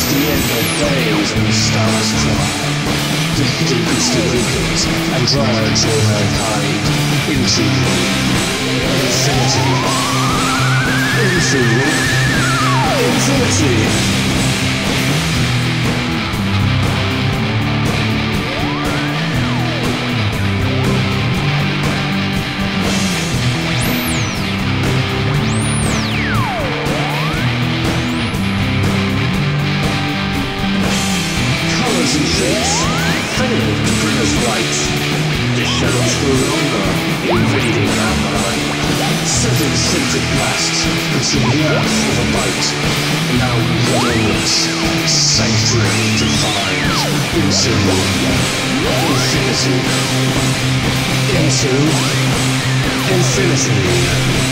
the end of days when the stars cry. The hidden crystal opens and drives all mankind into infinity. Into infinity. And shapes failed to bring us right. The shadows grew longer, invading our mind. Setting scented blasts consumed the earth with a bite. Now we head onwards, sanctuary to find. Into infinity. Into infinity.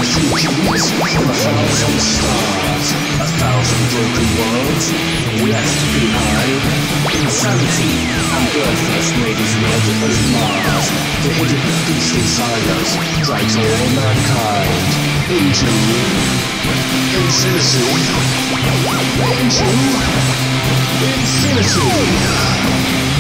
refugees from 1,000 stars, 1,000 broken worlds left behind. Insanity and birth first made as red as Mars. The hidden beast inside us drags all mankind into infinity. Into infinity.